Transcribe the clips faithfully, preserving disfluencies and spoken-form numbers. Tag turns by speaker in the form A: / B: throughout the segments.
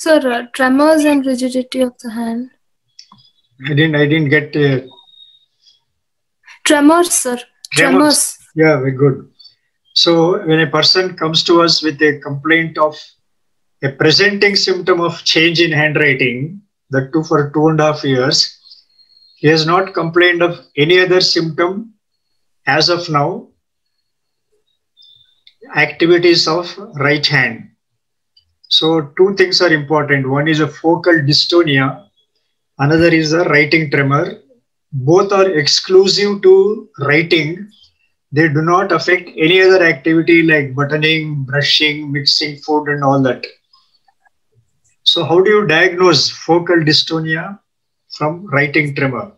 A: Sir, uh, tremors and rigidity of the hand.
B: I didn't, I didn't get uh,
A: Tremors, sir.
B: tremors.
A: Tremors.
B: Yeah, very good. So when a person comes to us with a complaint of a presenting symptom of change in handwriting, that too for two and a half years, he has not complained of any other symptom as of now, activities of right hand. So two things are important. One is a focal dystonia, another is a writing tremor. Both are exclusive to writing. They do not affect any other activity like buttoning, brushing, mixing food and all that. So how do you diagnose focal dystonia from writing tremor?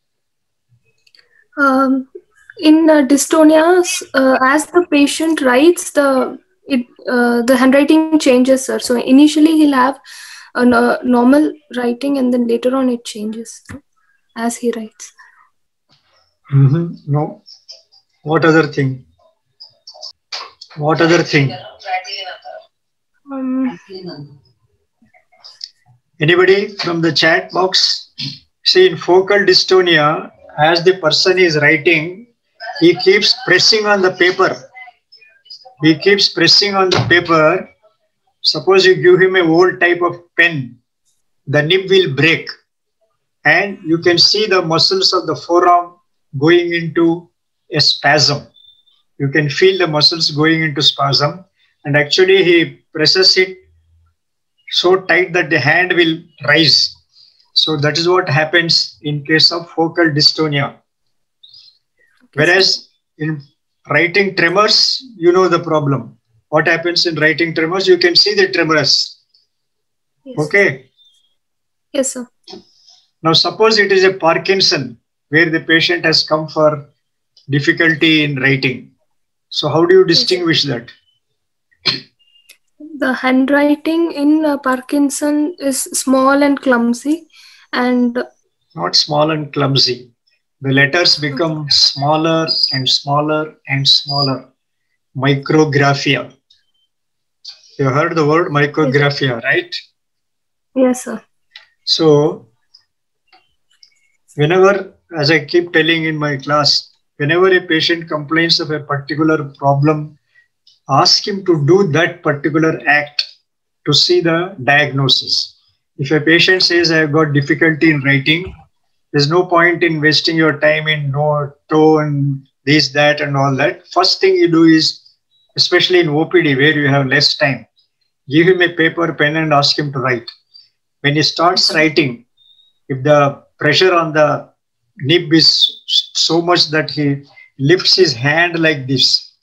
A: Um, in uh, dystonia, uh, as the patient writes, the it uh, the handwriting changes, sir. So initially he'll have a no- normal writing, and then later on it changes as he writes.
B: Mm-hmm. No. What other thing? What other thing?
A: Um,
B: Anybody from the chat box? See, in focal dystonia, as the person is writing, he keeps pressing on the paper. He keeps pressing on the paper. Suppose you give him a old type of pen, the nib will break. And you can see the muscles of the forearm going into a spasm. You can feel the muscles going into spasm. And actually he presses it so tight that the hand will rise. So that is what happens in case of focal dystonia. Whereas in writing tremors, you know the problem. What happens in writing tremors? You can see the tremors.
A: yes.
B: Okay.
A: Yes, sir.
B: Now suppose it is a Parkinson where the patient has come for difficulty in writing. So how do you distinguish that?
A: The handwriting in uh, Parkinson is small and clumsy, and
B: not small and clumsy. The letters become smaller and smaller and smaller. Micrographia. You heard the word micrographia, right?
A: Yes, sir.
B: So, whenever, as I keep telling in my class, whenever a patient complains of a particular problem, ask him to do that particular act to see the diagnosis. If a patient says, I have got difficulty in writing, there's no point in wasting your time in no tone, this, that, and all that. First thing you do is, especially in O P D where you have less time, give him a paper, pen, and ask him to write. When he starts writing, if the pressure on the nib is so much that he lifts his hand like this,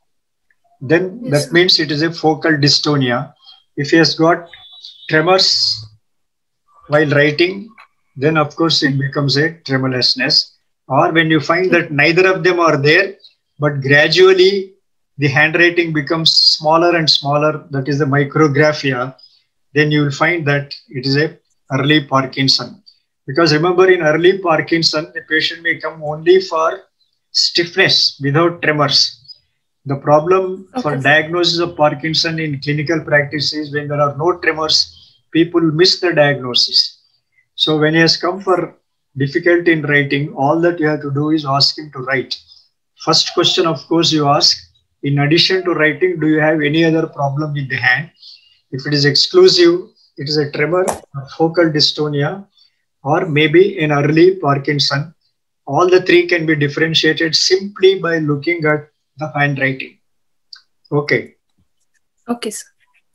B: then yes, that sir. means it is a focal dystonia. If he has got tremors while writing, then of course it becomes a tremulousness. Or when you find that neither of them are there, but gradually the handwriting becomes smaller and smaller, that is the micrographia, then you will find that it is a early Parkinson. Because remember, in early Parkinson, the patient may come only for stiffness without tremors. The problem okay. for diagnosis of Parkinson in clinical practice is when there are no tremors, people miss the diagnosis. So when he has come for difficulty in writing, all that you have to do is ask him to write. First question, of course, you ask, in addition to writing, do you have any other problem with the hand? If it is exclusive, it is a tremor, a focal dystonia, or maybe an early Parkinson. All the three can be differentiated simply by looking at the handwriting. Okay.
A: Okay, sir.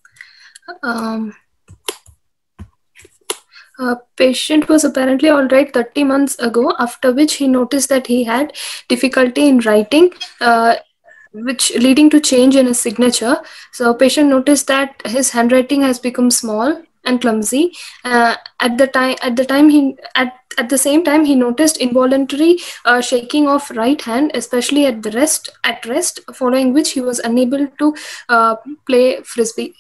A: Um, a patient was apparently all right thirty months ago, after which he noticed that he had difficulty in writing, uh, which leading to change in his signature. So patient noticed that his handwriting has become small and clumsy. Uh, at the time, at the time he at at the same time he noticed involuntary uh, shaking of right hand, especially at the rest at rest, following which he was unable to uh, play frisbee.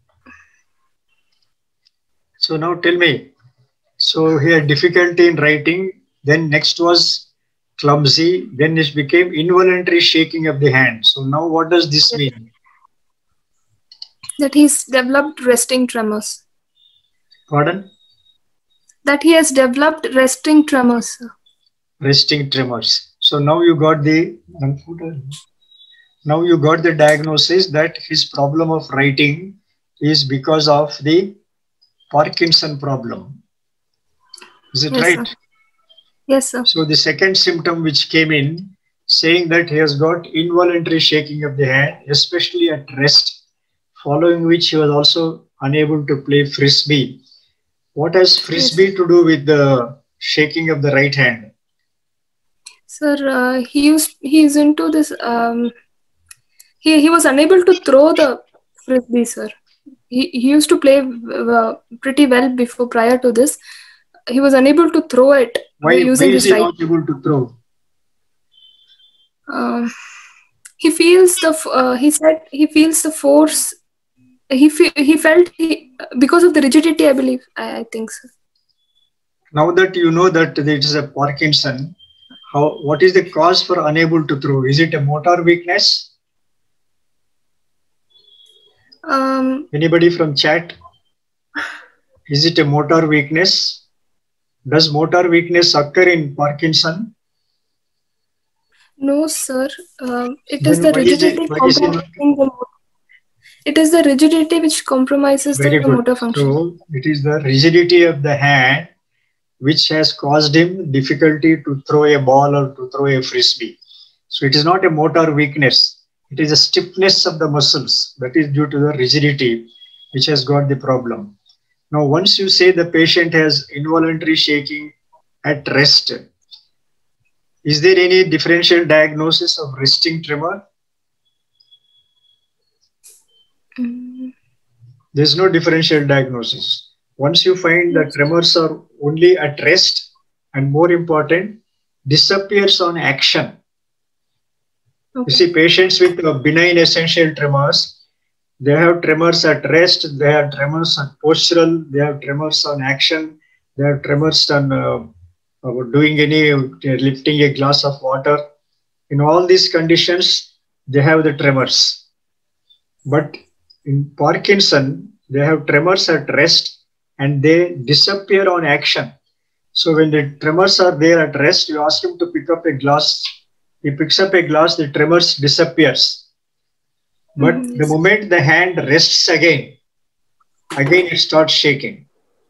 B: So now tell me. So he had difficulty in writing. Then next was clumsy. Then it became involuntary shaking of the hand. So now what does this mean?
A: That he's developed resting tremors.
B: Pardon?
A: That he has developed resting tremors, sir.
B: Resting tremors. So now you got the now you got the diagnosis that his problem of writing is because of the Parkinson problem. Is it
A: Yes,
B: right?
A: sir. Yes, sir.
B: So the second symptom which came in saying that he has got involuntary shaking of the hand, especially at rest, following which he was also unable to play frisbee. What has frisbee
A: Yes,
B: to do with the shaking of the right hand?
A: sir, uh, he used he is into this. Um, he he was unable to throw the frisbee, sir. He he used to play uh, pretty well before prior to this. He was unable to throw it
B: Why, why
A: using
B: is
A: his
B: he
A: right.
B: not able to throw?
A: Um, he feels the. f- Uh, he said he feels the force. He fe- he felt he because of the rigidity. I believe. I, I think so.
B: Now that you know that it is a Parkinson, how what is the cause for unable to throw? Is it a motor weakness?
A: Um,
B: Anybody from chat? Is it a motor weakness? Does motor weakness occur in Parkinson?
A: no, sir. Um, it is
B: Then
A: the
B: why is it
A: rigidity
B: why is it not?
A: compromising the. mo- It is the rigidity which compromises
B: Very
A: the
B: good.
A: motor function.
B: So it is the rigidity of the hand which has caused him difficulty to throw a ball or to throw a frisbee. So it is not a motor weakness. It is a stiffness of the muscles that is due to the rigidity which has got the problem. Now, once you say the patient has involuntary shaking at rest, is there any differential diagnosis of resting tremor?
A: Mm.
B: There is no differential diagnosis. Once you find that tremors are only at rest and more important, disappears on action.
A: Okay.
B: You see, patients with uh, benign essential tremors, they have tremors at rest, they have tremors on postural, they have tremors on action, they have tremors on uh, uh, doing any, uh, lifting a glass of water. In all these conditions, they have the tremors. But in Parkinson, they have tremors at rest and they disappear on action. So when the tremors are there at rest, you ask him to pick up a glass. He picks up a glass, the tremors disappears. But
A: Mhm,
B: the
A: yes.
B: moment the hand rests again, again it starts shaking.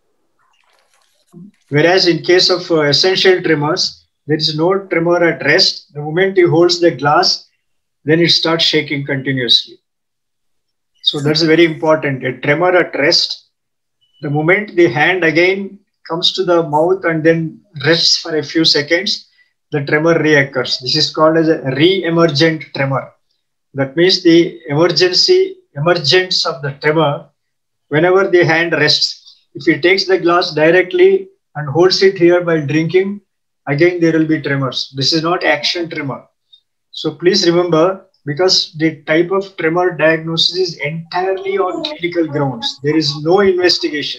B: Whereas in case of uh, essential tremors, there is no tremor at rest. The moment he holds the glass, then it starts shaking continuously. So that's very important. A tremor at rest, the moment the hand again comes to the mouth and then rests for a few seconds, the tremor reoccurs. This is called as a re-emergent tremor. That means the emergency emergence of the tremor whenever the hand rests. If he takes the glass directly and holds it here while drinking, again there will be tremors. This is not action tremor. So please remember, because the type of tremor diagnosis is entirely on clinical grounds, there is no investigation.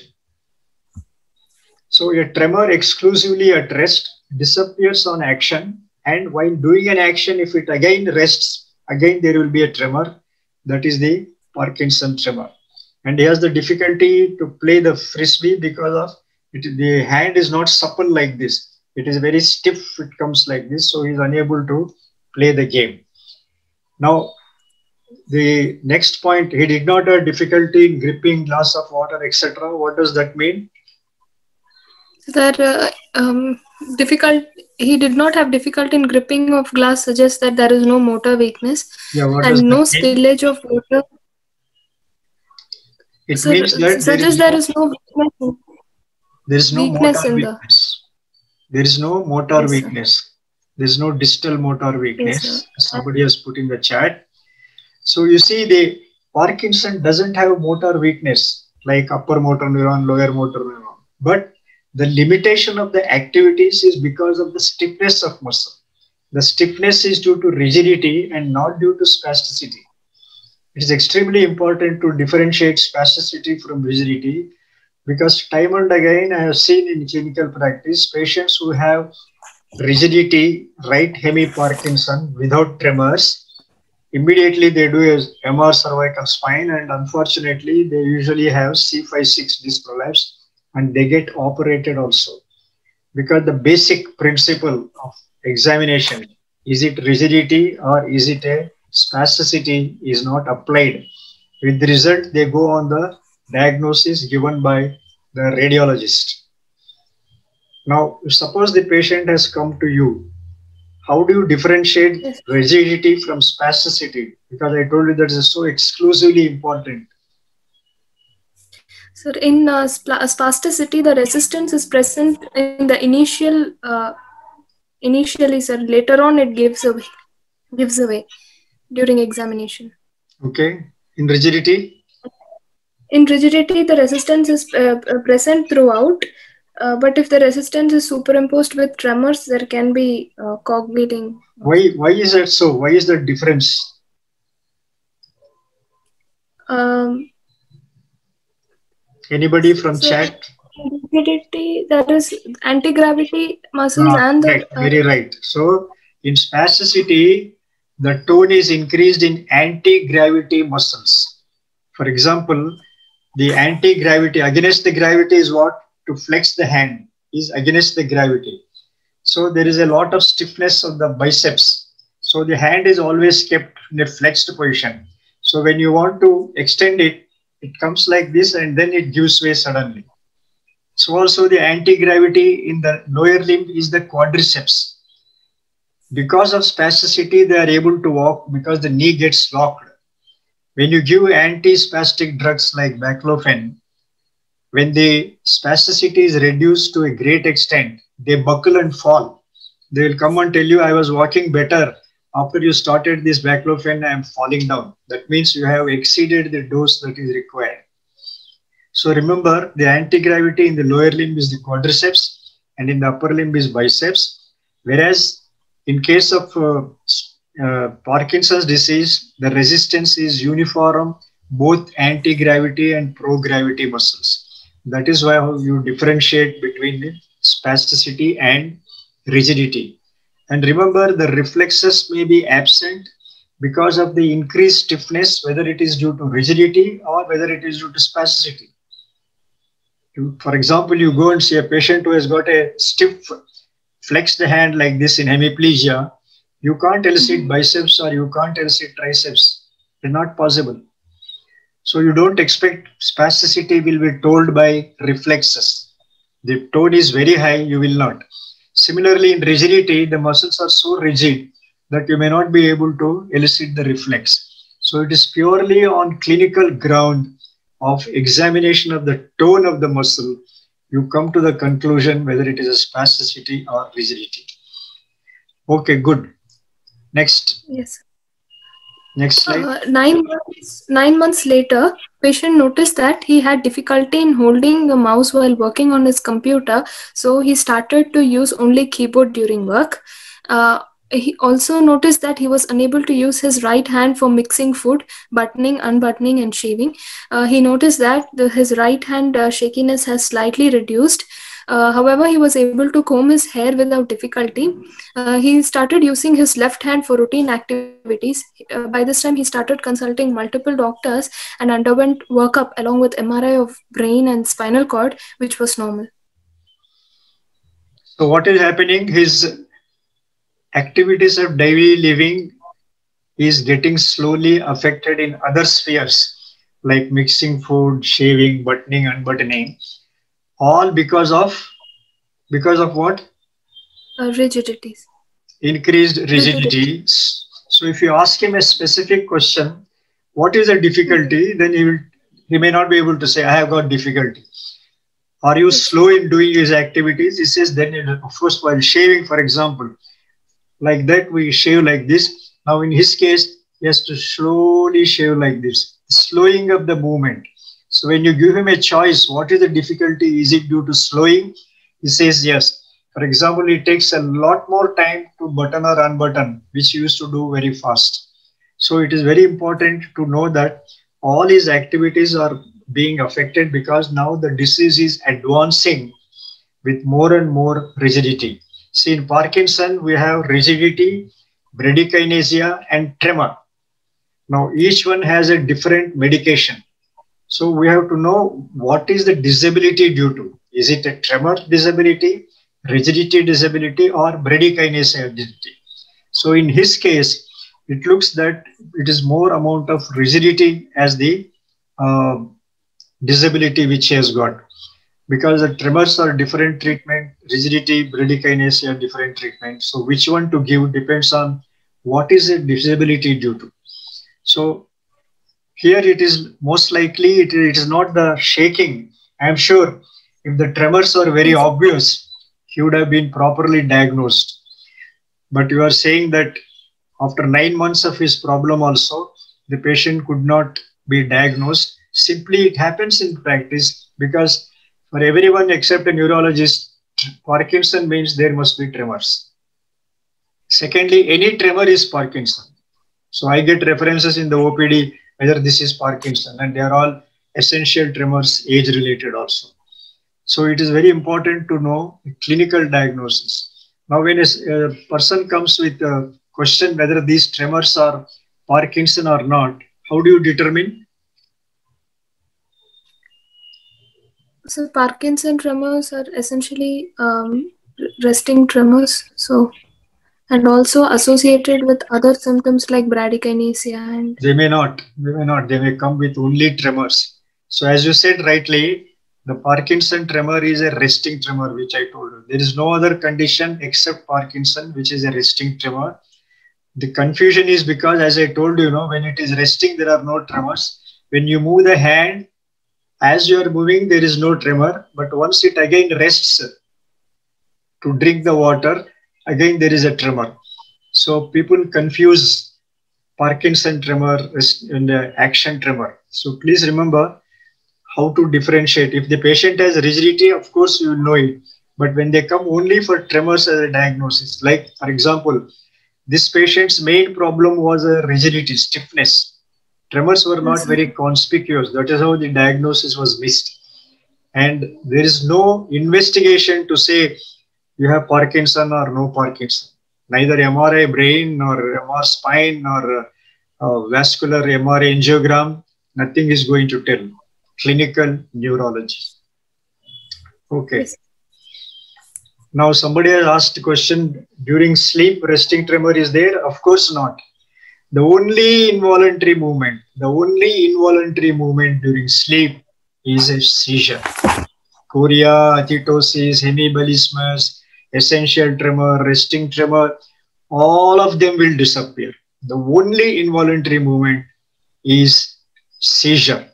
B: So a tremor exclusively at rest disappears on action, and while doing an action, if it again rests, again there will be a tremor. That is the Parkinson tremor. And he has the difficulty to play the frisbee because of it, the hand is not supple like this. It is very stiff, it comes like this, so he is unable to play the game. Now, the next point, he did not have difficulty in gripping glass of water, et cetera. What does that mean?
A: So that uh, um, difficult. He did not have difficulty in gripping of glass. Suggests that there is no motor weakness
B: Yeah, what does
A: and
B: that
A: no
B: mean?
A: spillage of water.
B: It
A: So
B: means that there
A: suggests
B: is
A: there
B: no
A: is no weakness.
B: there is no
A: Weakness
B: motor
A: in the.
B: weakness. There is no motor
A: Yes, sir.
B: weakness. There is no distal motor
A: Yes, sir.
B: weakness. Somebody has put in the chat. So you see, the Parkinson doesn't have motor weakness like upper motor neuron, lower motor neuron. But the limitation of the activities is because of the stiffness of muscle. The stiffness is due to rigidity and not due to spasticity. It is extremely important to differentiate spasticity from rigidity, because time and again I have seen in clinical practice patients who have rigidity, right hemi-Parkinson without tremors, immediately they do a M R cervical spine, and unfortunately they usually have C five six disc prolapse and they get operated also. Because the basic principle of examination, is it rigidity or is it a spasticity, is not applied. With the result, they go on the diagnosis given by the radiologist. Now, suppose the patient has come to you, how do you differentiate
A: Yes.
B: rigidity from spasticity? Because I told you that is so exclusively important.
A: So in uh, spla- spasticity, the resistance is present in the initial, uh, initially, sir. Later on, it gives away, gives away during examination.
B: Okay. In rigidity,
A: In rigidity, the resistance is uh, uh, present throughout, uh, but if the resistance is superimposed with tremors, there can be uh, cog-bleeding
B: why
A: also.
B: why is that so? Why is the difference?
A: Um,
B: Anybody from
A: so
B: chat?
A: in rigidity, there is anti-gravity muscles
B: Ah,
A: and the
B: correct.
A: uh,
B: Very right. So in spasticity, the tone is increased in anti-gravity muscles. For example, the anti-gravity against the gravity is what? To flex the hand is against the gravity. So there is a lot of stiffness of the biceps. So the hand is always kept in a flexed position. So when you want to extend it, it comes like this and then it gives way suddenly. So also the anti-gravity in the lower limb is the quadriceps. Because of spasticity, they are able to walk because the knee gets locked. When you give anti-spastic drugs like baclofen, when the spasticity is reduced to a great extent, they buckle and fall. They will come and tell you, I was walking better. After you started this baclofen, I am falling down. That means you have exceeded the dose that is required. So remember, the anti-gravity in the lower limb is the quadriceps and in the upper limb is biceps. Whereas in case of uh, uh, Parkinson's disease, the resistance is uniform, both anti-gravity and pro-gravity muscles. That is why you differentiate between the spasticity and rigidity. And remember, the reflexes may be absent because of the increased stiffness, whether it is due to rigidity or whether it is due to spasticity. For example, you go and see a patient who has got a stiff flexed hand like this in hemiplegia, you can't elicit biceps or you can't elicit triceps. It's not possible. So you don't expect spasticity will be told by reflexes. The tone is very high, you will not. Similarly, in rigidity, the muscles are so rigid that you may not be able to elicit the reflex. So it is purely on clinical ground of examination of the tone of the muscle, you come to the conclusion whether it is a spasticity or rigidity. Okay, good. Next.
A: yes.
B: Next slide.
A: Uh, nine months, nine months later, patient noticed that he had difficulty in holding the mouse while working on his computer, so he started to use only keyboard during work. Uh, he also noticed that he was unable to use his right hand for mixing food, buttoning, unbuttoning, and shaving. Uh, he noticed that the, his right hand uh, shakiness has slightly reduced. Uh, however, he was able to comb his hair without difficulty. Uh, he started using his left hand for routine activities. Uh, by this time, he started consulting multiple doctors and underwent workup along with M R I of brain and spinal cord, which was normal.
B: So what is happening? His activities of daily living is getting slowly affected in other spheres like mixing food, shaving, buttoning, unbuttoning, all because of because of what?
A: Uh, rigidities.
B: Increased
A: Rigidity.
B: rigidity. So if you ask him a specific question, what is the difficulty? Then he will he may not be able to say, I have got difficulty. Are you
A: Yes.
B: slow in doing his activities? He says, then of course, while shaving, for example, like that we shave like this. Now in his case, he has to slowly shave like this, slowing up the movement. So when you give him a choice, what is the difficulty? Is it due to slowing? He says yes. For example, it takes a lot more time to button or unbutton, which he used to do very fast. So it is very important to know that all his activities are being affected because now the disease is advancing with more and more rigidity. See, in Parkinson, we have rigidity, bradykinesia, and tremor. Now, each one has a different medication. So we have to know what is the disability due to. Is it a tremor disability, rigidity disability, or bradykinesia disability? So in his case, it looks that it is more amount of rigidity as the uh, disability which he has got, because the tremors are different treatment, rigidity, bradykinesia different treatment. So which one to give depends on what is the disability due to. So here it is most likely it, it is not the shaking. I am sure if the tremors are very obvious, he would have been properly diagnosed. But you are saying that after nine months of his problem also, the patient could not be diagnosed. Simply it happens in practice, because for everyone except a neurologist, Parkinson means there must be tremors. Secondly, any tremor is Parkinson. So I get references in the O P D whether this is Parkinson, and they are all essential tremors, age related also. So it is very important to know clinical diagnosis. Now when a person comes with a question whether these tremors are Parkinson or not, how do you determine?
A: So Parkinson tremors are essentially um, resting tremors. So, and also associated with other symptoms like bradykinesia. And
B: they may not. They may not. They may come with only tremors. So as you said rightly, the Parkinson tremor is a resting tremor, which I told you. There is no other condition except Parkinson, which is a resting tremor. The confusion is because, as I told you, you know, when it is resting, there are no tremors. When you move the hand, as you are moving, there is no tremor. But once it again rests to drink the water, again there is a tremor. So people confuse Parkinson tremor and the action tremor. So please remember how to differentiate. If the patient has rigidity, of course you will know it. But when they come only for tremors as a diagnosis, like for example, this patient's main problem was a rigidity, stiffness. Tremors were not very conspicuous. That is how the diagnosis was missed. And there is no investigation to say you have Parkinson or no Parkinson. Neither M R I brain nor M R I spine nor uh, vascular M R I angiogram, nothing is going to tell. Clinical neurology. Okay. Yes. Now somebody has asked a question, during sleep resting tremor is there? Of course not. The only involuntary movement, the only involuntary movement during sleep is a seizure. Chorea, athetosis, hemiballismus, essential tremor, resting tremor, all of them will disappear. The only involuntary movement is seizure.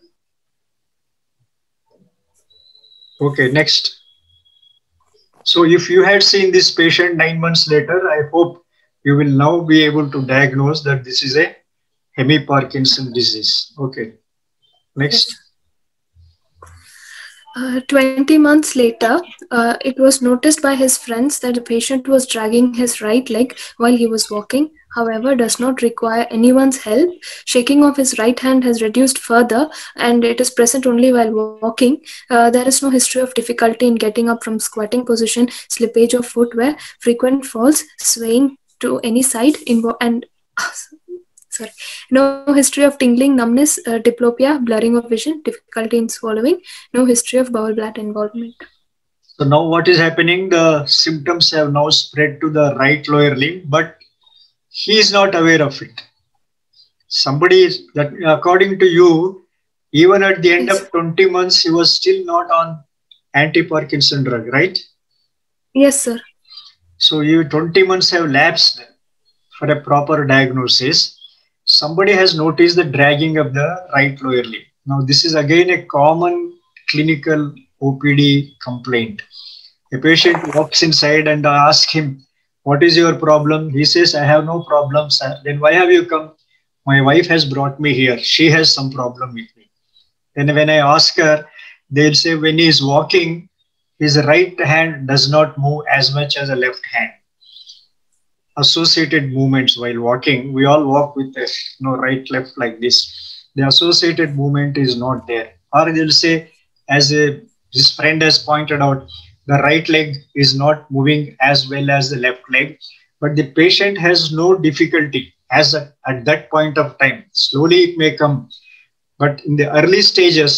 B: Okay, next. So if you had seen this patient nine months later, I hope you will now be able to diagnose that this is a hemi-Parkinson disease. Okay, next.
A: Uh, twenty months later, uh, it was noticed by his friends that the patient was dragging his right leg while he was walking. However, does not require anyone's help. Shaking of his right hand has reduced further, and it is present only while walking. Uh, there is no history of difficulty in getting up from squatting position, slippage of footwear, frequent falls, swaying to any side, and sorry, no history of tingling, numbness, uh, diplopia, blurring of vision, difficulty in swallowing, no history of bowel bladder involvement.
B: So now what is happening? The symptoms have now spread to the right lower limb, but he is not aware of it. Somebody is that, according to you, even at the end yes. of twenty months, he was still not on anti-Parkinson drug, right?
A: Yes, sir.
B: So you twenty months have lapsed for a proper diagnosis. Somebody has noticed the dragging of the right lower limb. Now, this is again a common clinical O P D complaint. A patient walks inside and I ask him, what is your problem? He says, I have no problem, sir. Then why have you come? My wife has brought me here. She has some problem with me. Then when I ask her, they'll say when he is walking, his right hand does not move as much as a left hand. Associated movements while walking, we all walk with a you know, right, left like this. The associated movement is not there. Or they'll say, as a, this friend has pointed out, the right leg is not moving as well as the left leg, but the patient has no difficulty as a, at that point of time. Slowly it may come, but in the early stages,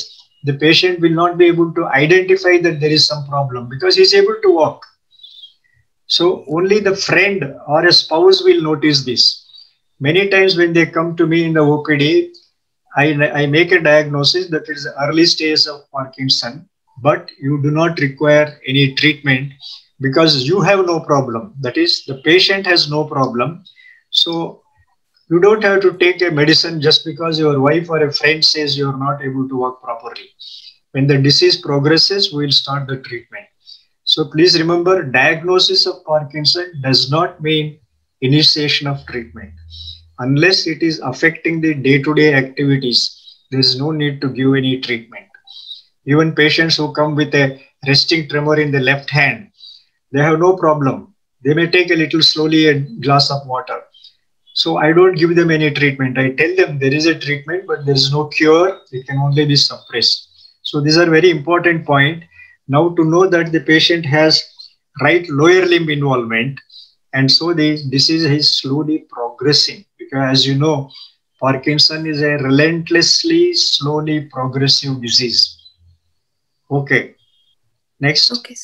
B: the patient will not be able to identify that there is some problem because he's able to walk. So only the friend or a spouse will notice this. Many times when they come to me in the O P D, I, I make a diagnosis that it is the early stage of Parkinson, but you do not require any treatment because you have no problem. That is, the patient has no problem. So you don't have to take a medicine just because your wife or a friend says you are not able to walk properly. When the disease progresses, we will start the treatment. So please remember, diagnosis of Parkinson does not mean initiation of treatment. Unless it is affecting the day-to-day activities, there is no need to give any treatment. Even patients who come with a resting tremor in the left hand, they have no problem. They may take a little slowly a glass of water. So I don't give them any treatment. I tell them there is a treatment, but there is no cure. It can only be suppressed. So these are very important points. Now to know that the patient has right lower limb involvement, and so the disease is slowly progressing. Because as you know, Parkinson is a relentlessly, slowly progressive disease. Okay, next.
A: Okay.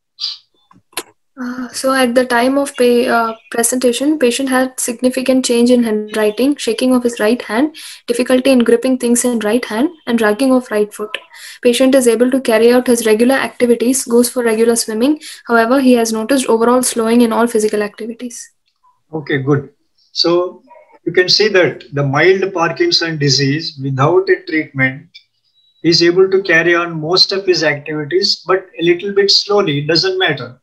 A: Uh, so at the time of pay, uh, presentation, patient had significant change in handwriting, shaking of his right hand, difficulty in gripping things in right hand, and dragging of right foot. Patient is able to carry out his regular activities, goes for regular swimming. However, he has noticed overall slowing in all physical activities.
B: Okay, good. So you can see that the mild Parkinson disease without a treatment is able to carry on most of his activities, but a little bit slowly. It doesn't matter.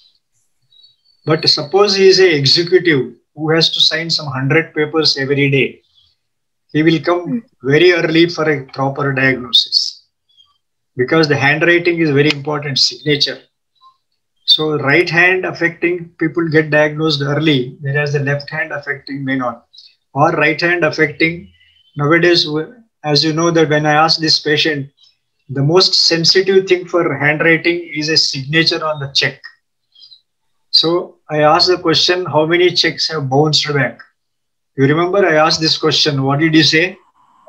B: But suppose he is an executive who has to sign some hundred papers every day. He will come very early for a proper diagnosis because the handwriting is very important, signature. So right hand affecting people get diagnosed early, whereas the left hand affecting may not. Or right hand affecting, nowadays, as you know that when I ask this patient, the most sensitive thing for handwriting is a signature on the check. So I asked the question, how many checks have bounced back? You remember I asked this question, what did he say?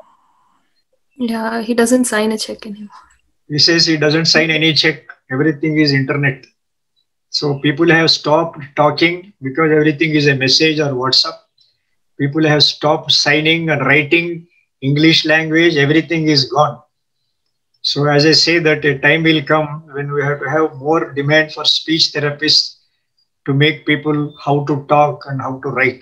A: Yeah, he doesn't sign a check anymore.
B: He says he doesn't sign any check, everything is internet. So people have stopped talking because everything is a message or WhatsApp. People have stopped signing and writing English language, everything is gone. So as I say that a time will come when we have to have more demand for speech therapists to make people how to talk and how to write.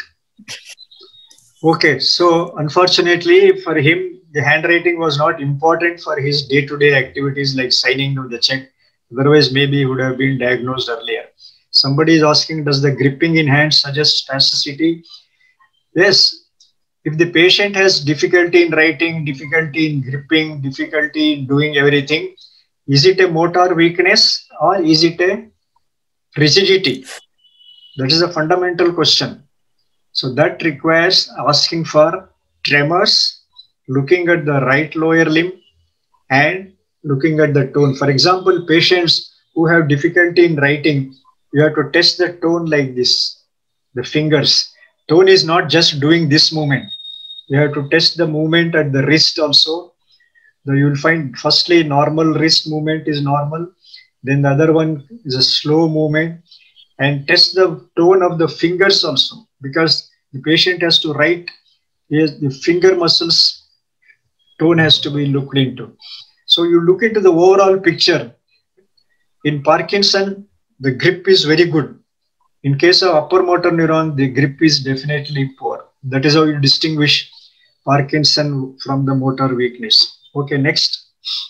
B: Okay, so unfortunately for him, the handwriting was not important for his day-to-day activities like signing of the check. Otherwise, maybe he would have been diagnosed earlier. Somebody is asking, does the gripping in hand suggest spasticity? Yes, if the patient has difficulty in writing, difficulty in gripping, difficulty in doing everything, is it a motor weakness or is it a rigidity? That is a fundamental question. So that requires asking for tremors, looking at the right lower limb and looking at the tone. For example, patients who have difficulty in writing, you have to test the tone like this, the fingers. Tone is not just doing this movement. You have to test the movement at the wrist also. So you will find firstly normal wrist movement is normal. Then the other one is a slow movement. And test the tone of the fingers also, because the patient has to write, yes, the finger muscles tone has to be looked into. So you look into the overall picture. In Parkinson, the grip is very good. In case of upper motor neuron, the grip is definitely poor. That is how you distinguish Parkinson from the motor weakness. Okay, next.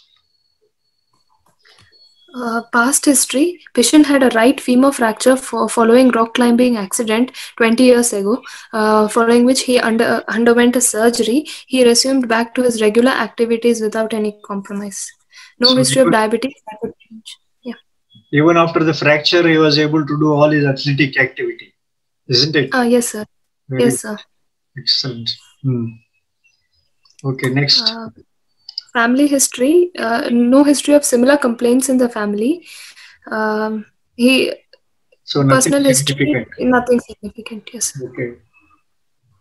A: Uh, past history, patient had a right femur fracture for following rock climbing accident twenty years ago, uh, following which he under, underwent a surgery. He resumed back to his regular activities without any compromise. No
B: So
A: history of
B: even,
A: diabetes. That would change. Yeah.
B: even after the fracture, he was able to do all his athletic activity, isn't it?
A: Uh, yes, sir.
B: Very
A: yes, sir.
B: Excellent. Hmm. Okay, next.
A: Uh, family history, uh, no history of similar complaints in the family. Um, he
B: So
A: personal
B: nothing
A: history,
B: significant.
A: nothing significant. Yes.
B: Okay.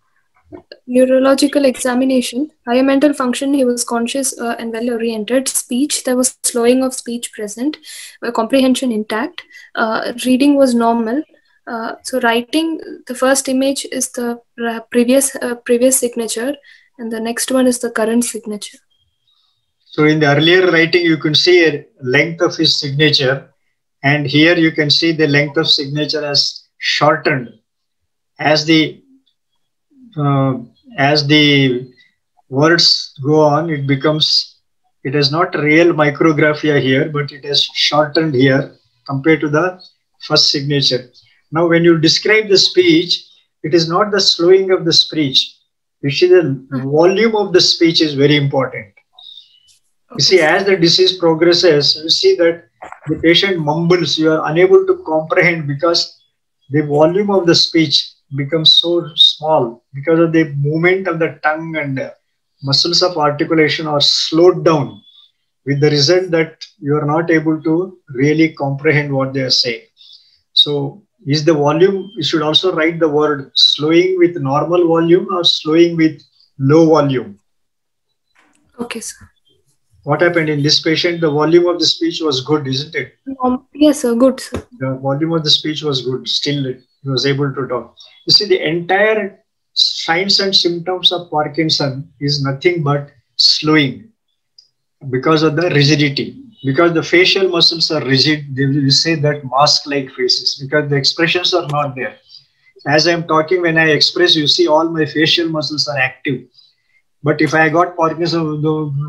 A: Neurological examination, higher mental function, he was conscious uh, and well oriented. Speech, there was slowing of speech present, uh, comprehension intact. Uh, reading was normal. Uh, so writing, the first image is the uh, previous uh, previous signature, and the next one is the current signature.
B: So in the earlier writing, you can see a length of his signature, and here you can see the length of signature as shortened as the uh, as the words go on. It becomes, it is not real micrographia here, but it has shortened here compared to the first signature. Now, when you describe the speech, it is not the slowing of the speech. You see, the volume of the speech is very important. You see, as the disease progresses, you see that the patient mumbles, you are unable to comprehend because the volume of the speech becomes so small because of the movement of the tongue, and uh, muscles of articulation are slowed down, with the result that you are not able to really comprehend what they are saying. So is the volume, you should also write the word slowing with normal volume or slowing with low volume.
A: Okay, sir.
B: What happened in this patient? The volume of the speech was good, isn't it?
A: Um, yes, sir. Good, sir.
B: The volume of the speech was good. Still, he was able to talk. You see, the entire signs and symptoms of Parkinson is nothing but slowing because of the rigidity. Because the facial muscles are rigid, they will say that mask-like faces because the expressions are not there. As I am talking, when I express, you see all my facial muscles are active. But if I got Parkinson,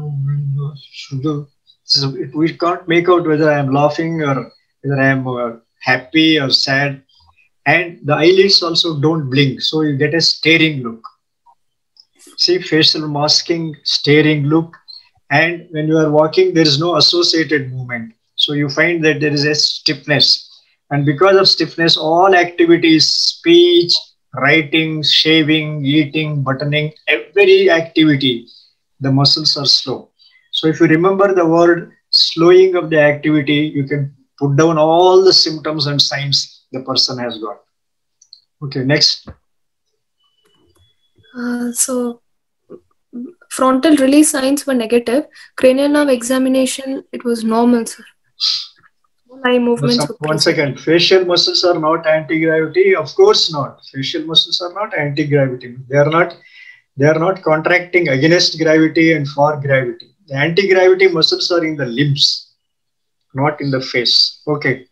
B: we can't make out whether I am laughing or whether I am uh, happy or sad. And the eyelids also don't blink, so you get a staring look. See, facial masking, staring look. And when you are walking, there is no associated movement. So you find that there is a stiffness. And because of stiffness, all activities, speech, writing, shaving, eating, buttoning, every activity, the muscles are slow. So if you remember the word slowing of the activity, you can put down all the symptoms and signs the person has got. Okay, next.
A: Uh, so frontal release signs were negative. Cranial nerve examination, it was normal, sir. Eye movements
B: Some, one second. Facial muscles are not anti-gravity. Of course not. Facial muscles are not anti-gravity. They are not. They are not contracting against gravity and for gravity. The anti-gravity muscles are in the limbs, not in the face. Okay.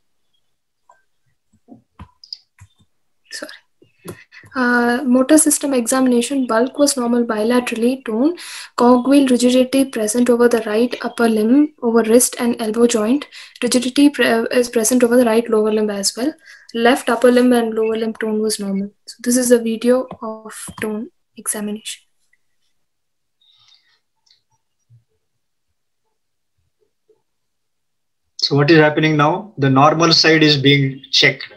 A: Sorry. Uh, motor system examination, bulk was normal bilaterally, tone, cogwheel rigidity present over the right upper limb, over wrist and elbow joint. Rigidity pre is present over the right lower limb as well. Left upper limb and lower limb tone was normal. So this is a video of tone examination.
B: So what is happening now? The normal side is being checked.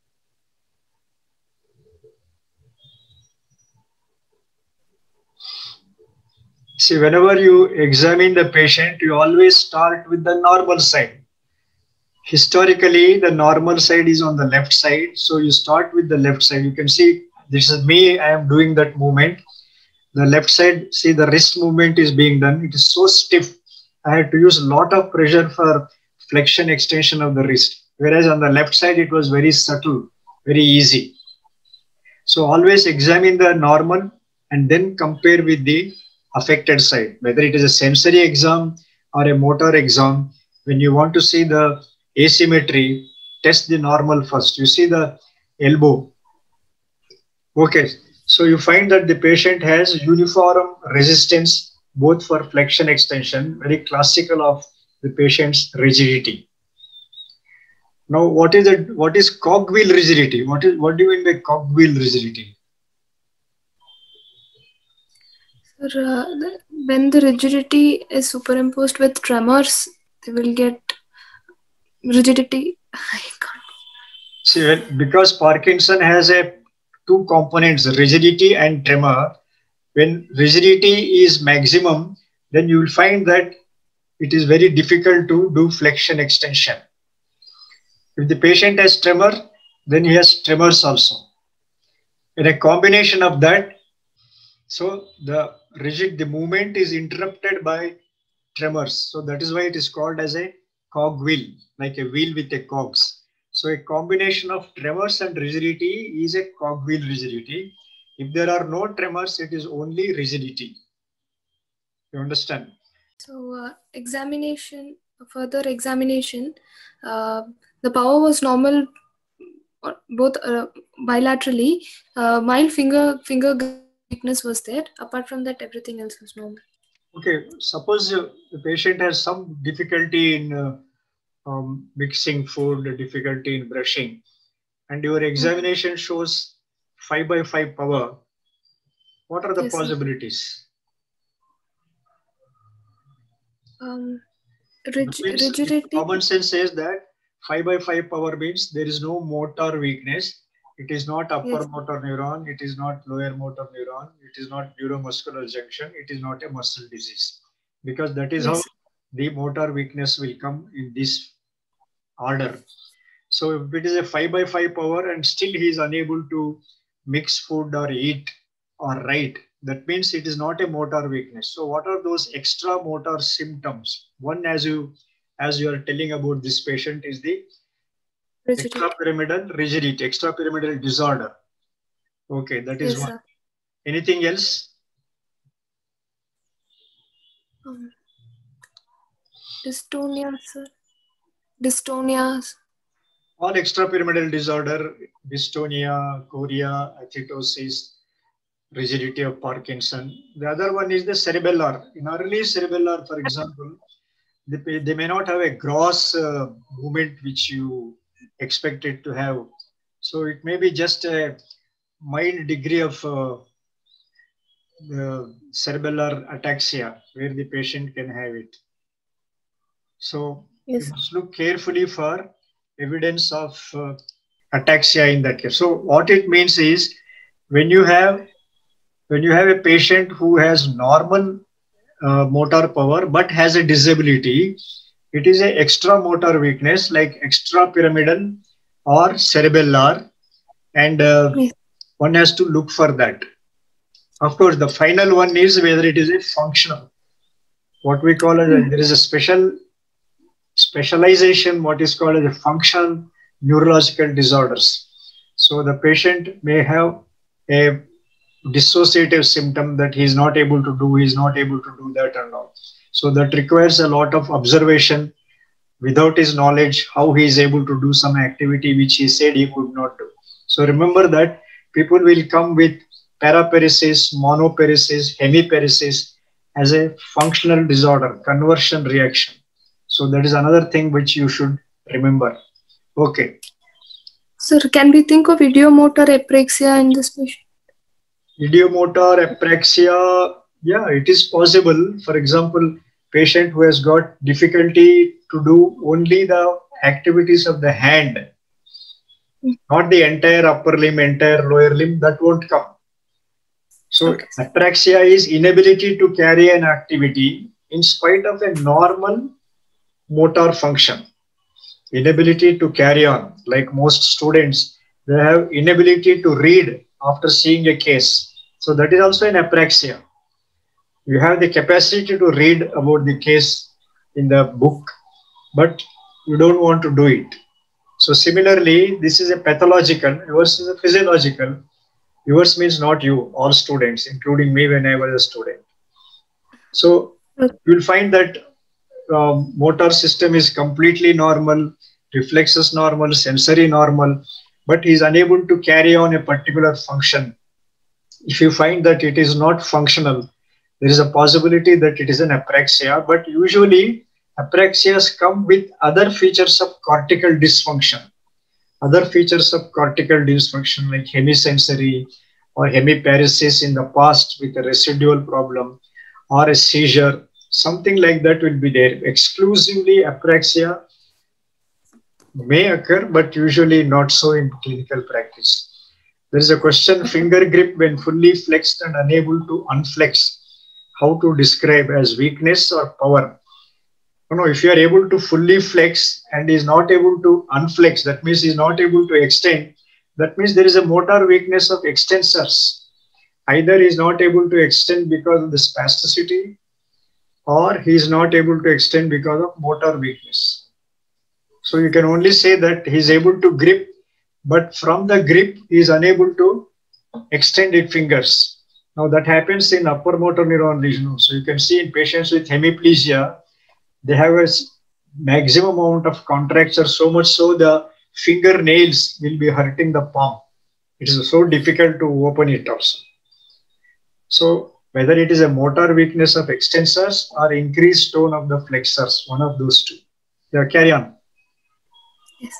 B: See, whenever you examine the patient, you always start with the normal side. Historically, the normal side is on the left side. So you start with the left side. You can see, this is me, I am doing that movement. The left side, see the wrist movement is being done. It is so stiff. I had to use a lot of pressure for flexion extension of the wrist. Whereas on the left side, it was very subtle, very easy. So always examine the normal and then compare with the affected side, whether it is a sensory exam or a motor exam. When you want to see the asymmetry, test the normal first. You see the elbow. Okay, so you find that the patient has uniform resistance both for flexion extension, very classical of the patient's rigidity. Now, what is it? What is cogwheel rigidity? What is what do you mean by cogwheel rigidity?
A: Sir, uh, when the rigidity is superimposed with tremors, they will get rigidity. I can't.
B: See, because Parkinson has a two components, rigidity and tremor. When rigidity is maximum, then you will find that it is very difficult to do flexion extension. If the patient has tremor, then he has tremors also. In a combination of that, So the rigid, the movement is interrupted by tremors. So that is why it is called as a cog wheel, like a wheel with a cogs. So a combination of tremors and rigidity is a cog wheel rigidity. If there are no tremors, it is only rigidity. You understand?
A: So, uh, examination, further examination, uh, the power was normal, uh, both uh, bilaterally. Uh, mild finger finger grip weakness was there. Apart from that, everything else was normal.
B: Okay, suppose uh, the patient has some difficulty in uh, um, mixing food, difficulty in brushing, and your
A: Mm.
B: examination shows five by five power. What are the
A: Yes, sir.
B: possibilities?
A: Um,
B: That
A: rig-
B: means the
A: rigidity.
B: common sense says that five by five power means there is no motor weakness. It is not upper
A: Yes,
B: motor neuron. It is not lower motor neuron. It is not neuromuscular junction. It is not a muscle disease. Because that is how
A: yes,
B: the motor weakness will come in this order. So if it is a five by five power and still he is unable to mix food or eat or write, that means it is not a motor weakness. So what are those extra motor symptoms? One, as you as you are telling about this patient, is the
A: rigidity.
B: extrapyramidal rigidity, extrapyramidal disorder. Okay, that is
A: Yes,
B: one.
A: sir.
B: Anything else?
A: Um, dystonia, sir. Dystonia.
B: All extrapyramidal disorder, dystonia, chorea, athetosis, rigidity of Parkinson. The other one is the cerebellar. In early cerebellar, for example, they, they may not have a gross uh, movement which you expect it to have. So it may be just a mild degree of uh, the cerebellar ataxia where the patient can have it. So you
A: Yes.
B: must look carefully for evidence of uh, ataxia in that case. So what it means is when you have when you have a patient who has normal uh, motor power but has a disability, it is a extra motor weakness like extra pyramidal or cerebellar, and uh,
A: Yes.
B: one has to look for that. Of course, the final one is whether it is a functional. What we call as a,
A: Mm.
B: there is a special specialization, what is called as a functional neurological disorders. So the patient may have a dissociative symptom that he is not able to do, he is not able to do that and all. So that requires a lot of observation without his knowledge, how he is able to do some activity which he said he could not do. So remember that people will come with paraparesis, monoparesis, hemiparesis as a functional disorder, conversion reaction. So that is another thing which you should remember. Okay.
A: Sir, can we think of ideomotor apraxia in this patient?
B: Ideomotor apraxia, yeah, it is possible. For example, patient who has got difficulty to do only the activities of the hand, not the entire upper limb, entire lower limb, that won't come. So
A: Okay.
B: apraxia is inability to carry an activity in spite of a normal motor function. Inability to carry on, like most students, they have inability to read after seeing a case. So that is also an apraxia. You have the capacity to read about the case in the book, but you don't want to do it. So similarly, this is a pathological, yours is a physiological. Yours means not you, all students, including me when I was a student. So
A: Okay.
B: you will find that um, motor system is completely normal, reflexes normal, sensory normal, but he is unable to carry on a particular function. If you find that it is not functional, there is a possibility that it is an apraxia, but usually apraxias come with other features of cortical dysfunction. Other features of cortical dysfunction like hemisensory or hemiparesis in the past with a residual problem or a seizure, something like that will be there. Exclusively apraxia may occur, but usually not so in clinical practice. There is a question, finger grip when fully flexed and unable to unflex, how to describe as weakness or power? No, no, if you are able to fully flex and is not able to unflex, that means he is not able to extend, that means there is a motor weakness of extensors. Either he is not able to extend because of the spasticity, or he is not able to extend because of motor weakness. So you can only say that he is able to grip, but from the grip he is unable to extend his fingers. Now that happens in upper motor neuron region. So you can see in patients with hemiplegia, they have a maximum amount of contracture, so much so the fingernails will be hurting the palm. It is so difficult to open it also. So whether it is a motor weakness of extensors or increased tone of the flexors, one of those two. Yeah, carry on.
A: Yes.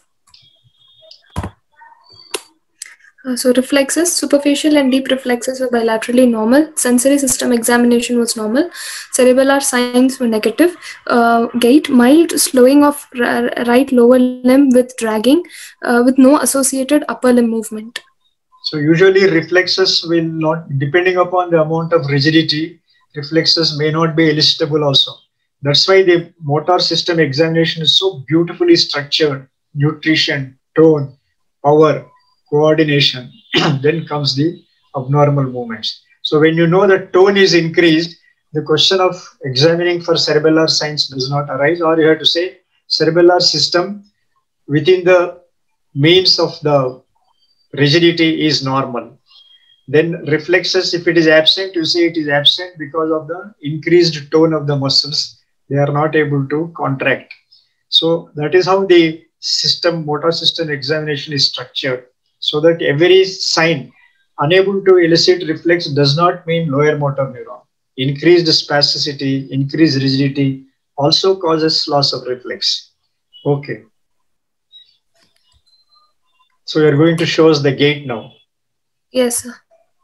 A: Uh, so reflexes, superficial and deep reflexes were bilaterally normal. Sensory system examination was normal. Cerebellar signs were negative. Uh, gait, mild slowing of right lower limb with dragging, uh, with no associated upper limb movement.
B: So usually reflexes will not, depending upon the amount of rigidity, reflexes may not be elicitable also. That's why the motor system examination is so beautifully structured. Nutrition, tone, power, coordination. Then comes the abnormal movements. So when you know that tone is increased, the question of examining for cerebellar signs does not arise, or you have to say cerebellar system within the means of the rigidity is normal. Then reflexes, if it is absent, you say it is absent because of the increased tone of the muscles. They are not able to contract. So that is how the system, motor system examination is structured. So that every sign unable to elicit reflex does not mean lower motor neuron. Increased spasticity, increased rigidity also causes loss of reflex. Okay. So you're going to show us the gait now.
A: Yes, sir.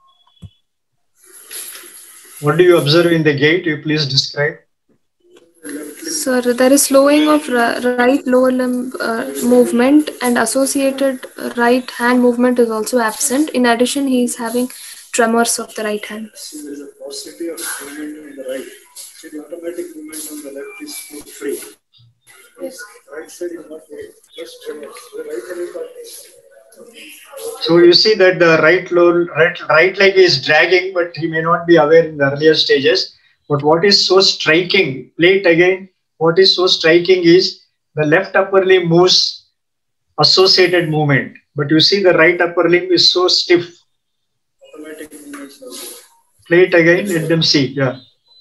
B: What do you observe in the gait? You please describe.
A: Sir, there is slowing of right lower limb uh, movement, and associated right hand movement is also absent. In addition, he is having tremors of the right hand.
C: There is a paucity of movement on the right. So the automatic movement on the left is free. Yes. Right side is not free. Just tremors. The right hand is.
B: So you see that the right, low, right, right leg is dragging, but he may not be aware in the earlier stages. But what is so striking, play it again, what is so striking is the left upper limb moves associated movement. But you see the right upper limb is so stiff.
C: Automatic movements also.
B: Play it again, let them see. Yeah.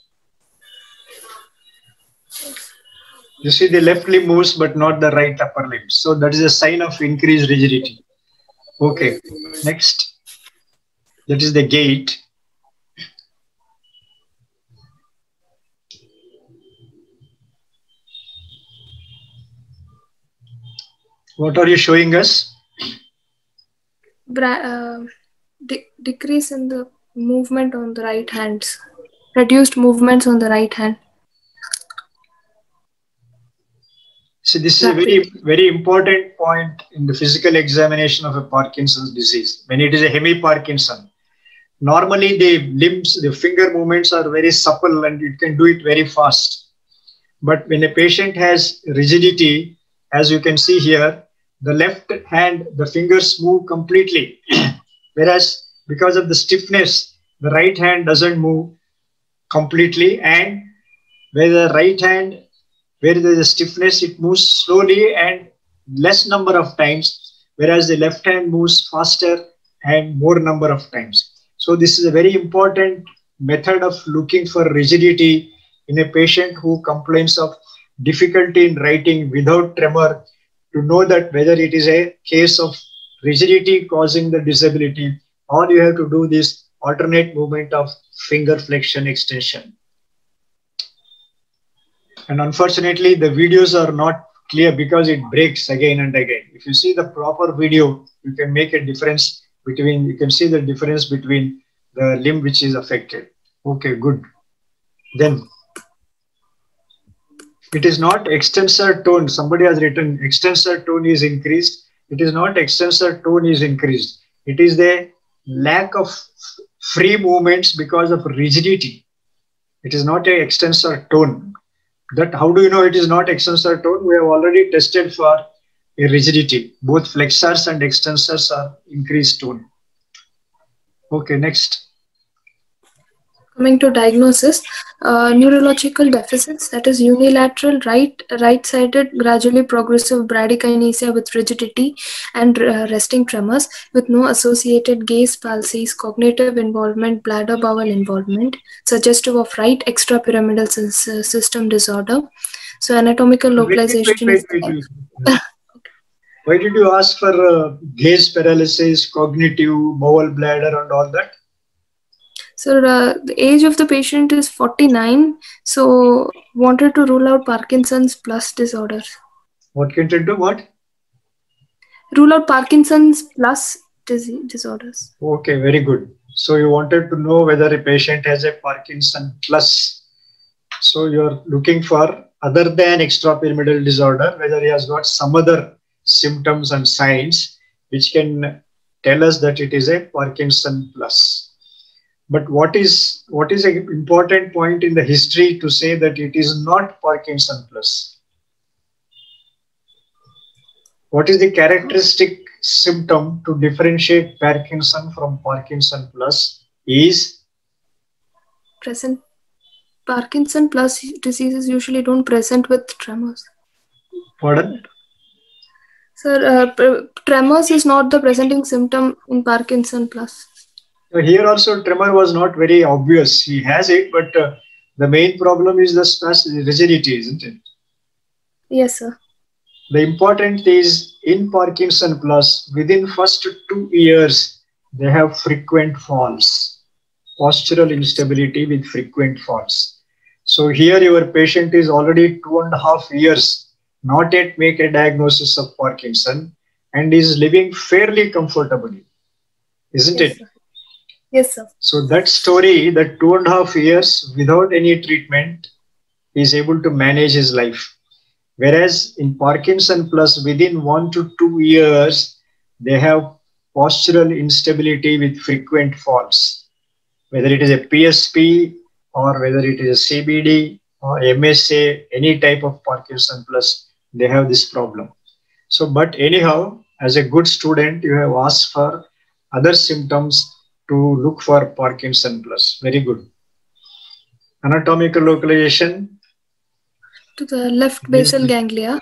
B: You see the left limb moves, but not the right upper limb. So that is a sign of increased rigidity. Okay, next, that is the gait. What are you showing us?
A: Bra uh, de decrease in the movement on the right hands, reduced movements on the right hand.
B: So this is a very, very important point in the physical examination of a Parkinson's disease. When it is a hemi-Parkinson, normally the limbs, the finger movements are very supple and you can do it very fast. But when a patient has rigidity, as you can see here, the left hand, the fingers move completely. Whereas because of the stiffness, the right hand doesn't move completely, and where the right hand, where there is a stiffness, it moves slowly and less number of times, whereas the left hand moves faster and more number of times. So this is a very important method of looking for rigidity in a patient who complains of difficulty in writing without tremor, to know that whether it is a case of rigidity causing the disability, or you have to do this alternate movement of finger flexion extension. And unfortunately, the videos are not clear because it breaks again and again. If you see the proper video, you can make a difference between, you can see the difference between the limb which is affected. Okay, good. Then, it is not extensor tone. Somebody has written extensor tone is increased. It is not extensor tone is increased. It is the lack of free movements because of rigidity. It is not an extensor tone. That, how do you know it is not extensor tone? We have already tested for a rigidity. Both flexors and extensors are increased tone. Okay, next.
A: Coming to diagnosis, uh, neurological deficits, that is unilateral right right-sided gradually progressive bradykinesia with rigidity and uh, resting tremors with no associated gaze palsies, cognitive involvement, bladder bowel involvement, suggestive of right extrapyramidal sys- system disorder. So anatomical
B: Wait, wait, wait,
A: localization
B: wait,
A: is
B: wait,
A: there.
B: wait. Uh, Why did you ask for uh, gaze paralysis, cognitive, bowel bladder, and all that?
A: So uh, the age of the patient is forty-nine. So wanted to rule out Parkinson's plus disorders.
B: What can you do? What?
A: Rule out Parkinson's plus disease disorders.
B: Okay, very good. So you wanted to know whether a patient has a Parkinson plus. So you're looking for other than extrapyramidal disorder, whether he has got some other symptoms and signs which can tell us that it is a Parkinson plus. But what is what is an important point in the history to say that it is not Parkinson plus? What is the characteristic symptom to differentiate Parkinson from Parkinson plus is?
A: Present Parkinson plus diseases usually don't present with tremors.
B: Pardon?
A: Sir, uh, tremors is not the presenting symptom in Parkinson plus.
B: Here also tremor was not very obvious. He has it, but uh, the main problem is the spastic rigidity, isn't it?
A: Yes, sir.
B: The important is in Parkinson plus, within first two years, they have frequent falls, postural instability with frequent falls. So here your patient is already two and a half years, not yet make a diagnosis of Parkinson and is living fairly comfortably, isn't
A: Yes,
B: it?
A: sir. Yes, sir.
B: So that story, that two and a half years without any treatment, is able to manage his life. Whereas in Parkinson plus, within one to two years, they have postural instability with frequent falls. Whether it is a P S P or whether it is a C B D or M S A, any type of Parkinson plus, they have this problem. So, but anyhow, as a good student, you have asked for other symptoms to look for Parkinson plus. Very good. Anatomical localization.
A: To the left basal ganglia.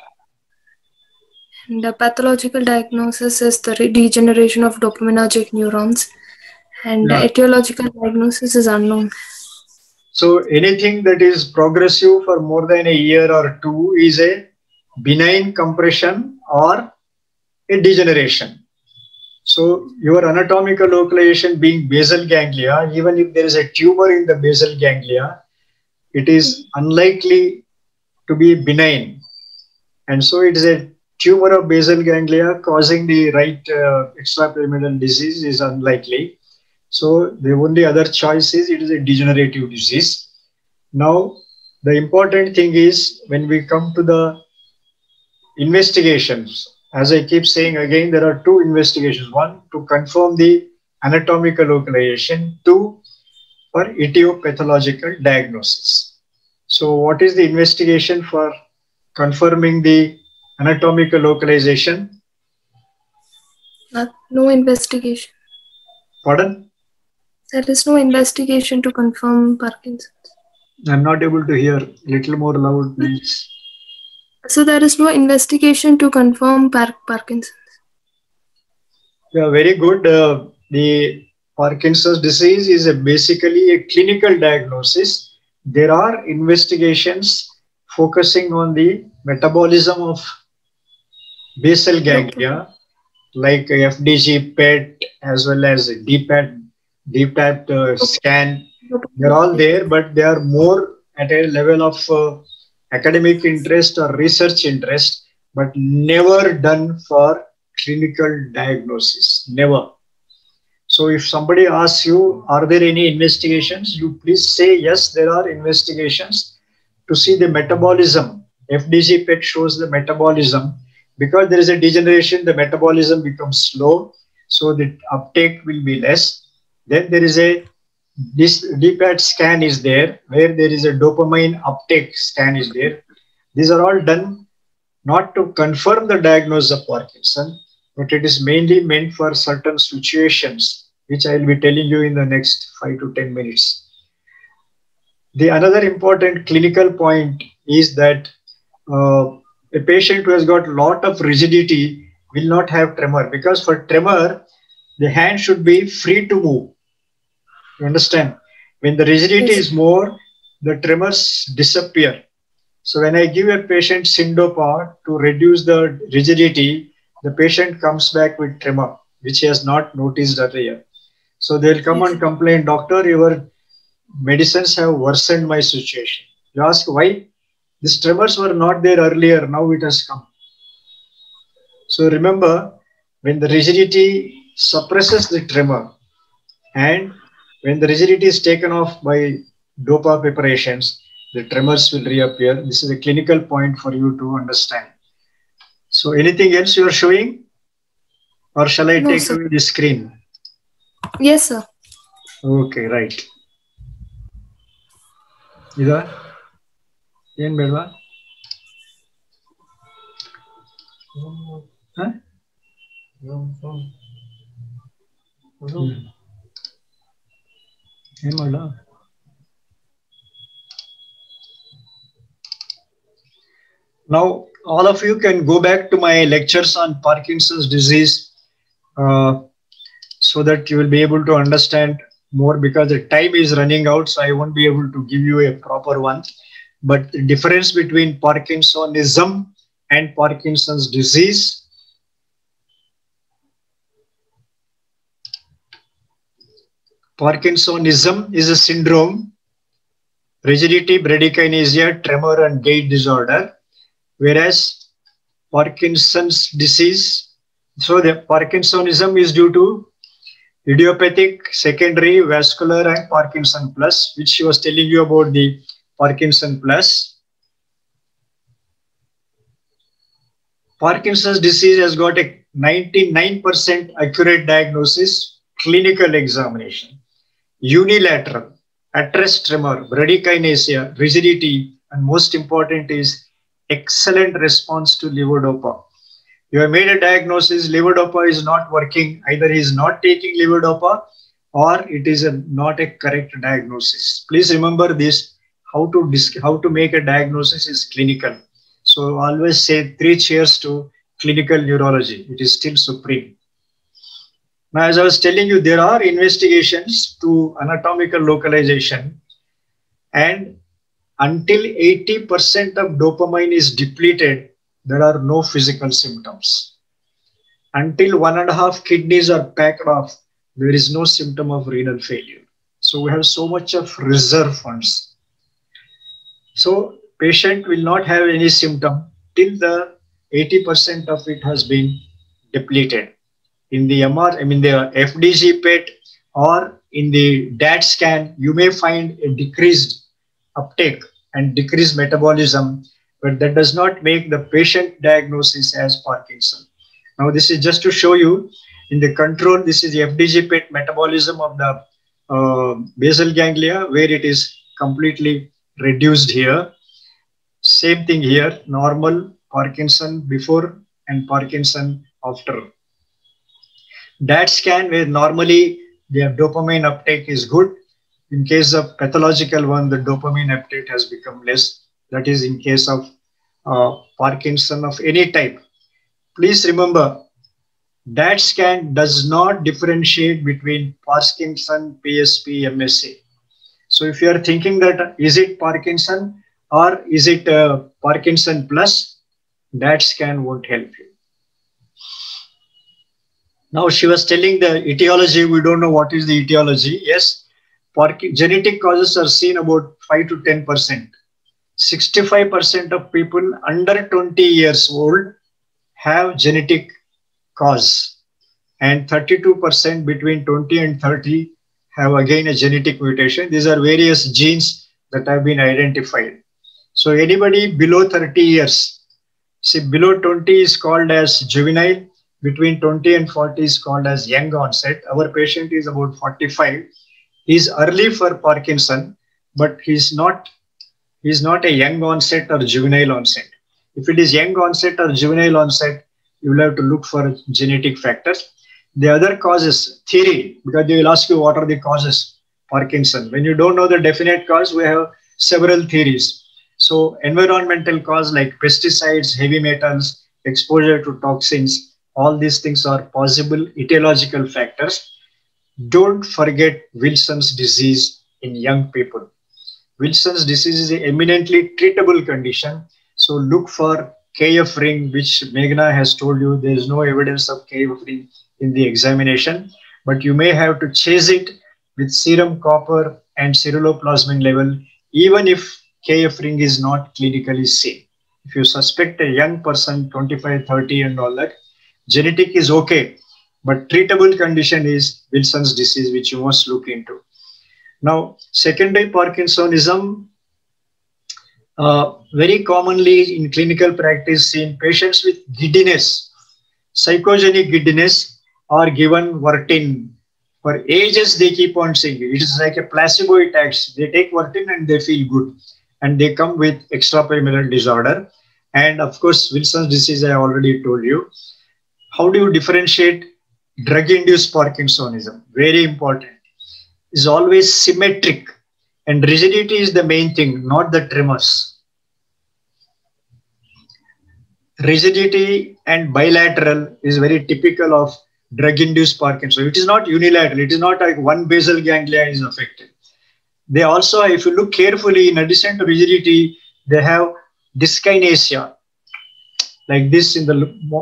A: And the pathological diagnosis is the degeneration of dopaminergic neurons. And
B: Yeah.
A: the etiological diagnosis is unknown.
B: So anything that is progressive for more than a year or two is a benign compression or a degeneration. So your anatomical localization being basal ganglia, even if there is a tumor in the basal ganglia, it is unlikely to be benign. And so it is a tumor of basal ganglia causing the right uh, extrapyramidal disease is unlikely. So the only other choice is it is a degenerative disease. Now, the important thing is when we come to the investigations, as I keep saying again, there are two investigations. One, to confirm the anatomical localization. Two, for etiopathological diagnosis. So what is the investigation for confirming the anatomical localization?
A: Not, no investigation.
B: Pardon?
A: There is no investigation to confirm Parkinson's.
B: I'm not able to hear. A little more loud, please.
A: So there is no investigation to confirm par Parkinson's.
B: Yeah, very good. Uh, the Parkinson's disease is a basically a clinical diagnosis. There are investigations focusing on the metabolism of basal ganglia, like F D G P E T as well as D P A T, D P A T uh, scan. They're all there, but they are more at a level of uh, academic interest or research interest, but never done for clinical diagnosis. Never. So if somebody asks you, are there any investigations? You please say yes, there are investigations to see the metabolism. F D G P E T shows the metabolism. Because there is a degeneration, the metabolism becomes slow, so the uptake will be less. Then there is a this D P A T scan is there, where there is a dopamine uptake scan is there. These are all done not to confirm the diagnosis of Parkinson, but it is mainly meant for certain situations, which I will be telling you in the next five to ten minutes. The another important clinical point is that uh, a patient who has got a lot of rigidity will not have tremor, because for tremor, the hand should be free to move. You understand? When the rigidity
A: Yes.
B: is more, the tremors disappear. So when I give a patient Syndopa to reduce the rigidity, the patient comes back with tremor, which he has not noticed earlier. So they'll come
A: Yes.
B: and complain, doctor, your medicines have worsened my situation. You ask why? These tremors were not there earlier, now it has come. So remember, when the rigidity suppresses the tremor, and when the rigidity is taken off by dopa preparations, the tremors will reappear. This is a clinical point for you to understand. So anything else you are showing? Or shall I
A: No,
B: take
A: sir.
B: away the screen?
A: Yes, sir.
B: Okay, right. Ida? Yen bedva? Huh? ಏನ್ ಮಾಡ್ಲಾ? Now, all of you can go back to my lectures on Parkinson's disease uh, so that you will be able to understand more, because the time is running out, so I won't be able to give you a proper one. But the difference between Parkinsonism and Parkinson's disease. Parkinsonism is a syndrome, rigidity, bradykinesia, tremor, and gait disorder. Whereas Parkinson's disease, so the Parkinsonism is due to idiopathic, secondary, vascular, and Parkinson plus, which she was telling you about the Parkinson plus. Parkinson's disease has got a ninety-nine percent accurate diagnosis, clinical examination, unilateral, address tremor, bradykinesia, rigidity, and most important is excellent response to levodopa. You have made a diagnosis, levodopa is not working, either he is not taking levodopa or it is a, not a correct diagnosis. Please remember this, how to, how to make a diagnosis is clinical. So always say three cheers to clinical neurology, it is still supreme. Now, as I was telling you, there are investigations to anatomical localization, and until eighty percent of dopamine is depleted, there are no physical symptoms. Until one and a half kidneys are packed off, there is no symptom of renal failure. So we have so much of reserve funds. So patient will not have any symptom till the eighty percent of it has been depleted. In the M R, I mean the F D G P E T or in the D A T scan, you may find a decreased uptake and decreased metabolism, but that does not make the patient diagnosis as Parkinson. Now, this is just to show you in the control, this is the F D G P E T metabolism of the uh, basal ganglia, where it is completely reduced here. Same thing here, normal, Parkinson before and Parkinson after. D A T scan, where normally the dopamine uptake is good. In case of pathological one, the dopamine uptake has become less. That is in case of uh, Parkinson of any type. Please remember, D A T scan does not differentiate between Parkinson, P S P, M S A. So if you are thinking that is it Parkinson or is it uh, Parkinson plus, D A T scan won't help you. Now she was telling the etiology, we don't know what is the etiology. Yes, genetic causes are seen about five to ten percent. sixty-five percent of people under twenty years old have genetic cause, and thirty-two percent between twenty and thirty have again a genetic mutation. These are various genes that have been identified. So anybody below thirty years, see below twenty is called as juvenile, between twenty and forty is called as young onset. Our patient is about forty-five. He is early for Parkinson, but he's not, he's not a young onset or juvenile onset. If it is young onset or juvenile onset, you will have to look for genetic factors. The other causes, theory, because they will ask you what are the causes, Parkinson. When you don't know the definite cause, we have several theories. So environmental cause like pesticides, heavy metals, exposure to toxins, all these things are possible etiological factors. Don't forget Wilson's disease in young people. Wilson's disease is an eminently treatable condition. So look for K F ring, which Meghna has told you there is no evidence of K F ring in the examination, but you may have to chase it with serum copper and ceruloplasmin level, even if K F ring is not clinically seen. If you suspect a young person, twenty-five, thirty and all that, genetic is okay, but treatable condition is Wilson's disease, which you must look into. Now, secondary Parkinsonism, uh, very commonly in clinical practice seen patients with giddiness, psychogenic giddiness, are given Vertin. For ages, they keep on saying it is like a placebo it acts. They take Vertin and they feel good. And they come with extrapyramidal disorder. And of course, Wilson's disease, I already told you. How do you differentiate drug-induced Parkinsonism? Very important. Is always symmetric, and rigidity is the main thing, not the tremors. Rigidity and bilateral is very typical of drug-induced Parkinson. It is not unilateral. It is not like one basal ganglia is affected. They also, if you look carefully, in addition to rigidity, they have dyskinesia, like this in the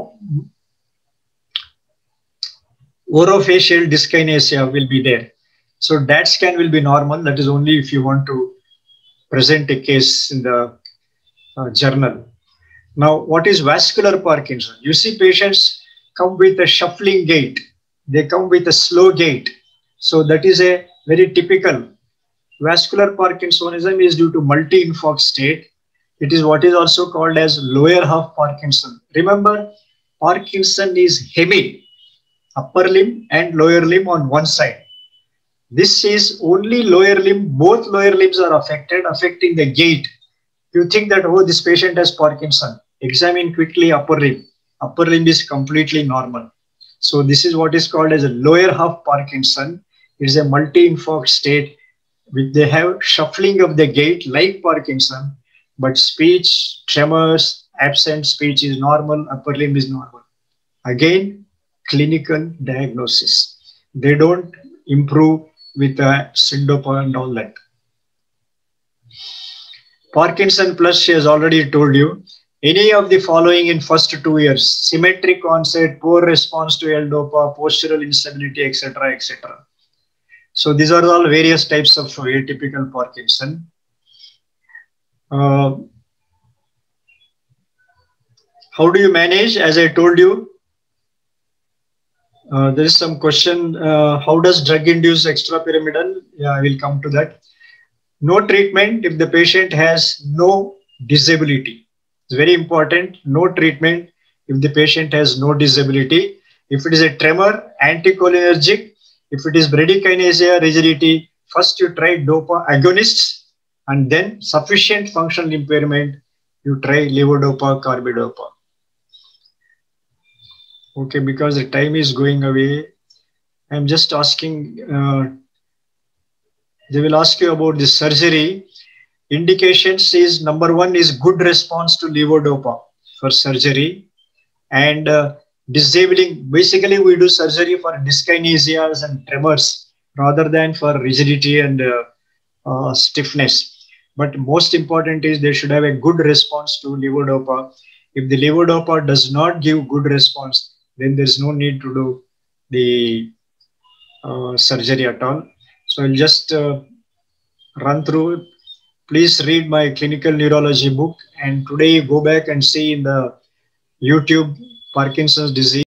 B: orofacial dyskinesia will be there. So D A T scan will be normal. That is only if you want to present a case in the uh, journal. Now, what is vascular Parkinson? You see patients come with a shuffling gait. They come with a slow gait. So that is a very typical. Vascular Parkinsonism is due to multi-infarct state. It is what is also called as lower half Parkinson. Remember, Parkinson is hemi, upper limb and lower limb on one side. This is only lower limb, both lower limbs are affected, affecting the gait. You think that, oh, this patient has Parkinson. Examine quickly upper limb. Upper limb is completely normal. So this is what is called as a lower half Parkinson. It is a multi-infarct state. They have shuffling of the gait like Parkinson, but speech, tremors, absent speech is normal, upper limb is normal. Again, clinical diagnosis. They don't improve with a syndopa and all that. Parkinson plus, she has already told you, any of the following in first two years: symmetric onset, poor response to L-dopa, postural instability, et cetera, et cetera. So these are all various types of atypical Parkinson. Uh, how do you manage? As I told you, Uh, there is some question, uh, how does drug-induced extrapyramidal? Yeah, I will come to that. No treatment if the patient has no disability. It's very important, no treatment if the patient has no disability. If it is a tremor, anticholinergic. If it is bradykinesia, rigidity, first you try dopa agonists, and then sufficient functional impairment, you try levodopa, carbidopa. Okay, because the time is going away, I'm just asking, uh, they will ask you about the surgery. Indications is number one is good response to levodopa for surgery, and uh, disabling. Basically, we do surgery for dyskinesias and tremors rather than for rigidity and uh, uh, stiffness. But most important is they should have a good response to levodopa. If the levodopa does not give good response, then there is no need to do the uh, surgery at all. So I'll just uh, run through. Please read my clinical neurology book, and today go back and see in the YouTube Parkinson's disease.